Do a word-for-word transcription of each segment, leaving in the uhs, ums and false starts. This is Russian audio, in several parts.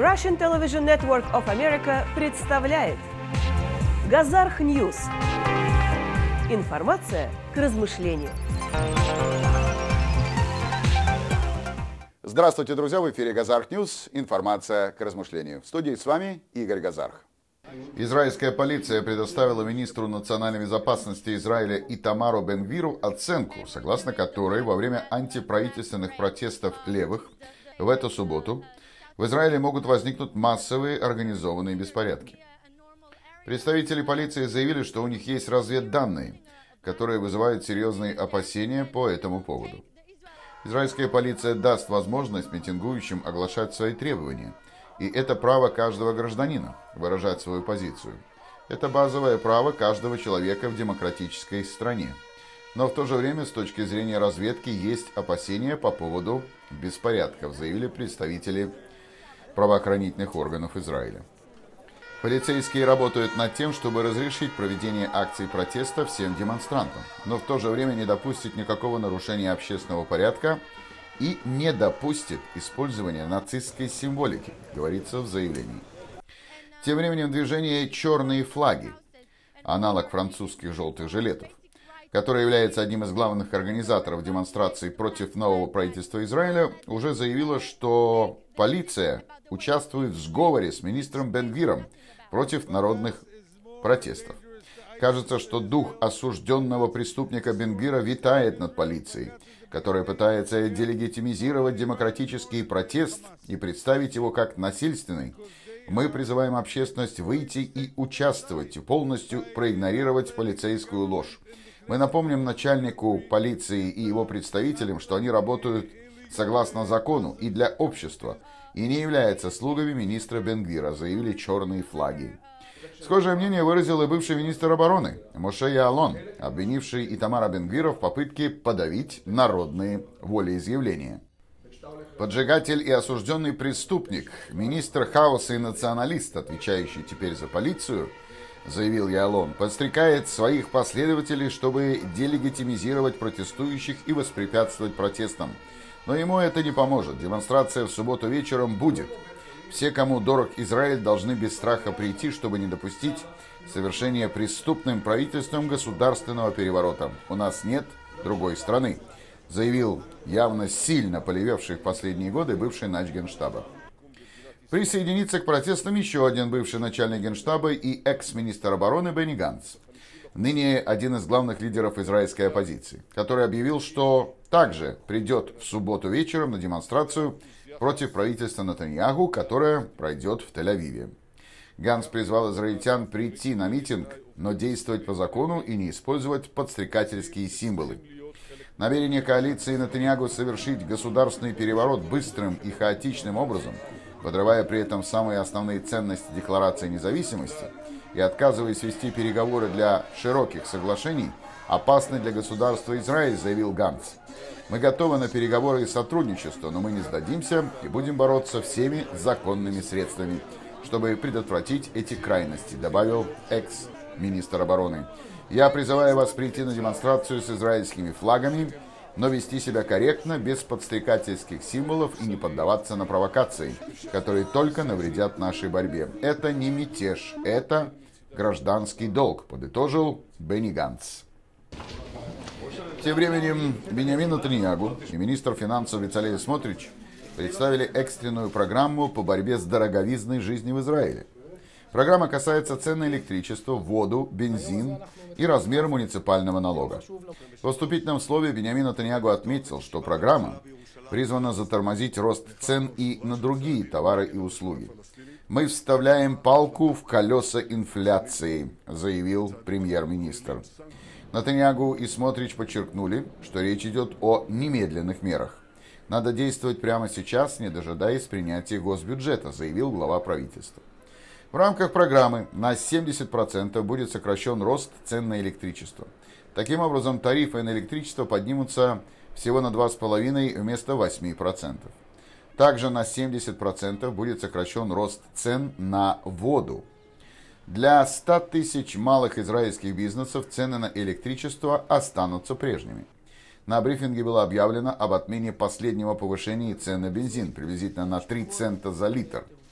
Russian Television Network of America представляет Газарх Ньюс. Информация к размышлению. Здравствуйте, друзья! В эфире Газарх Ньюс. Информация к размышлению. В студии с вами Игорь Газарх. Израильская полиция предоставила министру национальной безопасности Израиля Итамару Бен-Гвиру оценку, согласно которой во время антиправительственных протестов левых в эту субботу в Израиле могут возникнуть массовые организованные беспорядки. Представители полиции заявили, что у них есть разведданные, которые вызывают серьезные опасения по этому поводу. Израильская полиция даст возможность митингующим оглашать свои требования, и это право каждого гражданина выражать свою позицию. Это базовое право каждого человека в демократической стране. Но в то же время, с точки зрения разведки, есть опасения по поводу беспорядков, заявили представители правоохранительных органов Израиля. Полицейские работают над тем, чтобы разрешить проведение акций протеста всем демонстрантам, но в то же время не допустит никакого нарушения общественного порядка и не допустит использования нацистской символики, говорится в заявлении. Тем временем движение «Черные флаги», аналог французских желтых жилетов, которое является одним из главных организаторов демонстраций против нового правительства Израиля, уже заявило, что полиция участвует в сговоре с министром Бен-Гвиром против народных протестов. Кажется, что дух осужденного преступника Бен-Гвира витает над полицией, которая пытается делегитимизировать демократический протест и представить его как насильственный. Мы призываем общественность выйти и участвовать, и полностью проигнорировать полицейскую ложь. Мы напомним начальнику полиции и его представителям, что они работают согласно закону и для общества, и не являются слугами министра Бен-Гвира, заявили «Черные флаги». Схожее мнение выразил и бывший министр обороны Моше Яалон, обвинивший Итамара Бен-Гвира в попытке подавить народные волеизъявления. Поджигатель и осужденный преступник, министр хаоса и националист, отвечающий теперь за полицию, заявил Яалон, подстрекает своих последователей, чтобы делегитимизировать протестующих и воспрепятствовать протестам. Но ему это не поможет. Демонстрация в субботу вечером будет. Все, кому дорог Израиль, должны без страха прийти, чтобы не допустить совершения преступным правительством государственного переворота. У нас нет другой страны, заявил явно сильно полевевший в последние годы бывший начгенштаба. Присоединится к протестам еще один бывший начальник генштаба и экс-министр обороны Бенни Ганц, ныне один из главных лидеров израильской оппозиции, который объявил, что также придет в субботу вечером на демонстрацию против правительства Нетаньяху, которая пройдет в Тель-Авиве. Ганц призвал израильтян прийти на митинг, но действовать по закону и не использовать подстрекательские символы. Намерение коалиции Нетаньяху совершить государственный переворот быстрым и хаотичным образом, подрывая при этом самые основные ценности Декларации независимости и отказываясь вести переговоры для широких соглашений, опасны для государства Израиль, заявил Ганц. Мы готовы на переговоры и сотрудничество, но мы не сдадимся и будем бороться всеми законными средствами, чтобы предотвратить эти крайности, добавил экс-министр обороны. Я призываю вас прийти на демонстрацию с израильскими флагами, но вести себя корректно, без подстрекательских символов и не поддаваться на провокации, которые только навредят нашей борьбе. Это не мятеж, это гражданский долг, подытожил Бенни Ганц. Тем временем Биньямин Нетаньяху и министр финансов Бецалель Смотрич представили экстренную программу по борьбе с дороговизной жизнью в Израиле. Программа касается цен на электричество, воду, бензин и размер муниципального налога. В вступительном слове Биньямин Нетаньяху отметил, что программа призвана затормозить рост цен и на другие товары и услуги. «Мы вставляем палку в колеса инфляции», заявил премьер-министр. Нетаньяху и Смотрич подчеркнули, что речь идет о немедленных мерах. «Надо действовать прямо сейчас, не дожидаясь принятия госбюджета», заявил глава правительства. В рамках программы на семьдесят процентов будет сокращен рост цен на электричество. Таким образом, тарифы на электричество поднимутся всего на два с половиной процента вместо восьми процентов. Также на семьдесят процентов будет сокращен рост цен на воду. Для ста тысяч малых израильских бизнесов цены на электричество останутся прежними. На брифинге было объявлено об отмене последнего повышения цен на бензин, приблизительно на три цента за литр.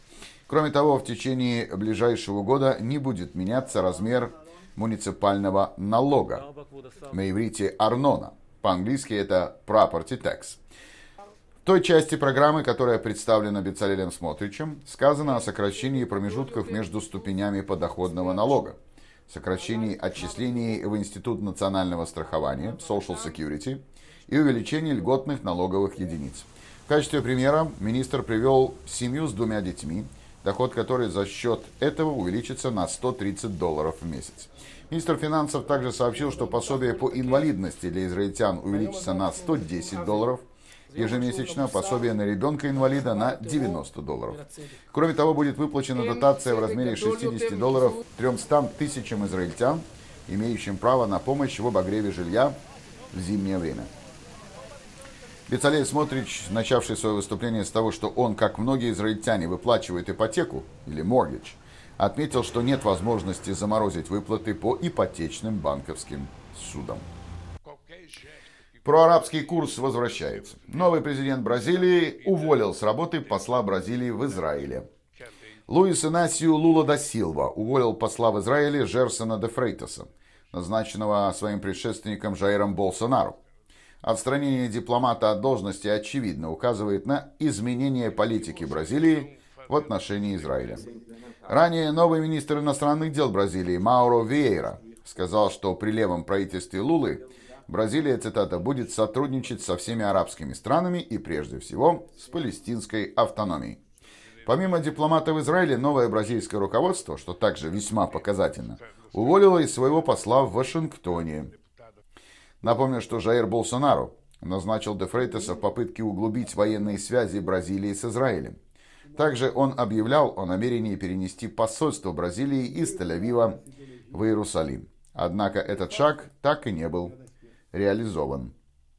Кроме того, в течение ближайшего года не будет меняться размер муниципального налога, на иврите арнона, по-английски это property tax. В той части программы, которая представлена Бецалелем Смотричем, сказано о сокращении промежутков между ступенями подоходного налога, сокращении отчислений в Институт национального страхования, Social Security, и увеличении льготных налоговых единиц. В качестве примера министр привел семью с двумя детьми, доход которой за счет этого увеличится на сто тридцать долларов в месяц. Министр финансов также сообщил, что пособие по инвалидности для израильтян увеличится на сто десять долларов ежемесячно, пособие на ребенка-инвалида на девяносто долларов. Кроме того, будет выплачена дотация в размере шестидесяти долларов трёмстам тысячам израильтян, имеющим право на помощь в обогреве жилья в зимнее время. Бецалель Смотрич, начавший свое выступление с того, что он, как многие израильтяне, выплачивает ипотеку или mortgage, отметил, что нет возможности заморозить выплаты по ипотечным банковским судам. Проарабский курс возвращается. Новый президент Бразилии уволил с работы посла Бразилии в Израиле. Луис Инасио Лула да Силва уволил посла в Израиле Жерсона де Фрейтаса, назначенного своим предшественником Жаиром Болсонару. Отстранение дипломата от должности очевидно указывает на изменение политики Бразилии в отношении Израиля. Ранее новый министр иностранных дел Бразилии Мауро Виейра сказал, что при левом правительстве Лулы Бразилия, цитата, будет сотрудничать со всеми арабскими странами и прежде всего с палестинской автономией. Помимо дипломата в Израиле, новое бразильское руководство, что также весьма показательно, уволило и своего посла в Вашингтоне. Напомню, что Жаир Болсонару назначил де Фрейтаса в попытке углубить военные связи Бразилии с Израилем. Также он объявлял о намерении перенести посольство Бразилии из Тель-Авива в Иерусалим. Однако этот шаг так и не был реализован.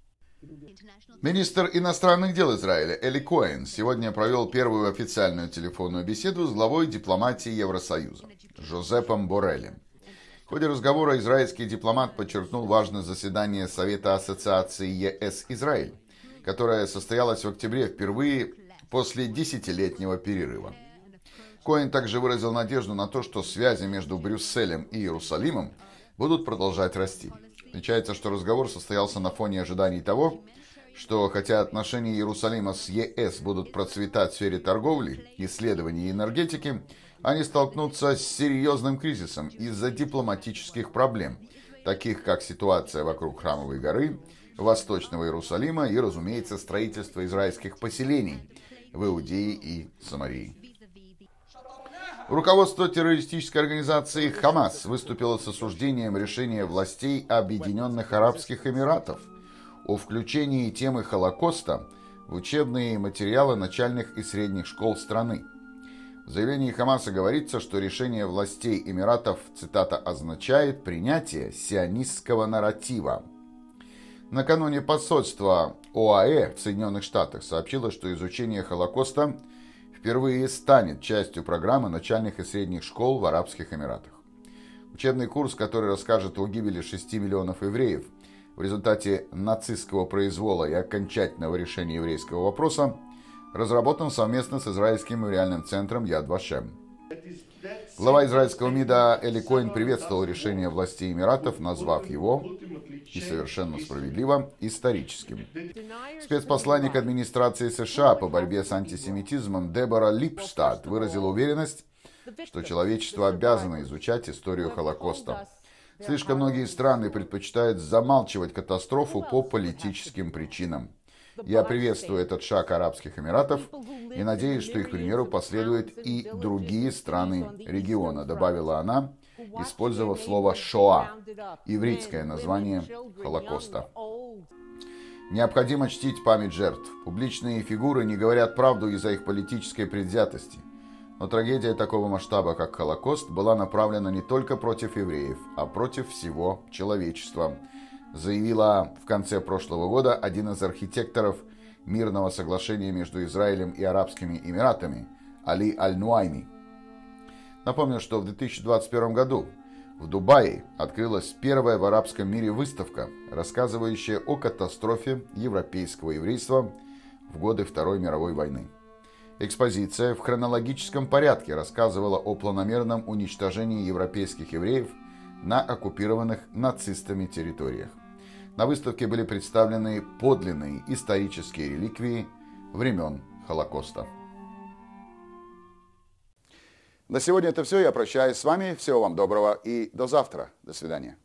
Министр иностранных дел Израиля Эли Коэн сегодня провел первую официальную телефонную беседу с главой дипломатии Евросоюза Жозепом Борреллем. В ходе разговора израильский дипломат подчеркнул важность заседания Совета Ассоциации ЕС-Израиль, которое состоялось в октябре впервые после десятилетнего перерыва. Коэн также выразил надежду на то, что связи между Брюсселем и Иерусалимом будут продолжать расти. Отмечается, что разговор состоялся на фоне ожиданий того, что хотя отношения Иерусалима с ЕС будут процветать в сфере торговли, исследований и энергетики, они столкнутся с серьезным кризисом из-за дипломатических проблем, таких как ситуация вокруг Храмовой горы, Восточного Иерусалима и, разумеется, строительство израильских поселений в Иудее и Самарии. Руководство террористической организации «Хамас» выступило с осуждением решения властей Объединенных Арабских Эмиратов о включении темы Холокоста в учебные материалы начальных и средних школ страны. В заявлении Хамаса говорится, что решение властей Эмиратов, цитата, означает принятие сионистского нарратива. Накануне посольство ОАЭ в Соединенных Штатах сообщило, что изучение Холокоста впервые станет частью программы начальных и средних школ в Арабских Эмиратах. Учебный курс, который расскажет о гибели шести миллионов евреев в результате нацистского произвола и окончательного решения еврейского вопроса, разработан совместно с израильским мемориальным центром Яд Вашем. Глава израильского МИДа Эли Коэн приветствовал решение властей Эмиратов, назвав его, и совершенно справедливо, историческим. Спецпосланник администрации США по борьбе с антисемитизмом Дебора Липштадт выразила уверенность, что человечество обязано изучать историю Холокоста. Слишком многие страны предпочитают замалчивать катастрофу по политическим причинам. Я приветствую этот шаг Арабских Эмиратов и надеюсь, что их примеру последуют и другие страны региона, добавила она, использовав слово «Шоа», ивритское название Холокоста. Необходимо чтить память жертв. Публичные фигуры не говорят правду из-за их политической предвзятости. Но трагедия такого масштаба, как Холокост, была направлена не только против евреев, а против всего человечества, заявила в конце прошлого года один из архитекторов мирного соглашения между Израилем и Арабскими Эмиратами Али Аль-Нуайми. Напомню, что в две тысячи двадцать первом году в Дубае открылась первая в арабском мире выставка, рассказывающая о катастрофе европейского еврейства в годы Второй мировой войны. Экспозиция в хронологическом порядке рассказывала о планомерном уничтожении европейских евреев на оккупированных нацистами территориях. На выставке были представлены подлинные исторические реликвии времен Холокоста. На сегодня это все. Я прощаюсь с вами. Всего вам доброго и до завтра. До свидания.